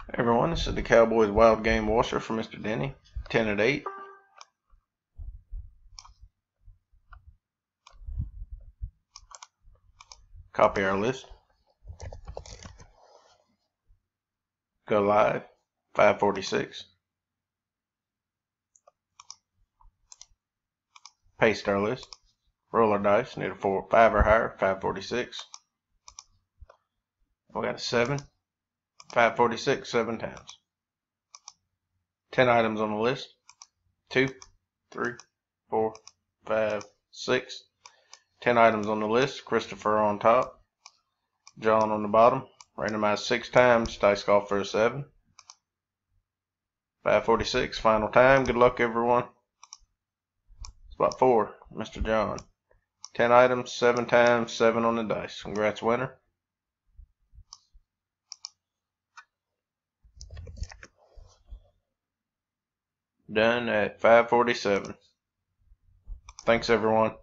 Everyone, this is the Cowboys Wild Game Washer for Mr. Denny. 10 at 8. Copy our list. Go live. 546. Paste our list. Roll our dice. Need a 5 or higher. 546. We got a 7. 546 7 times. 10 items on the list. 2, 3, 4, 5, 6. 10 items on the list. Christopher on top. John on the bottom. Randomized 6 times. Dice call for a 7. 546. Final time. Good luck, everyone. Spot 4. Mr. John. 10 items. 7 times. 7 on the dice. Congrats, winner. Done at 547. Thanks, everyone.